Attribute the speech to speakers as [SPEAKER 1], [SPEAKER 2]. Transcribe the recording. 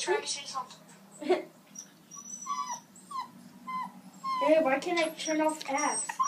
[SPEAKER 1] trying to say something.
[SPEAKER 2] Hey, why can't I turn off apps?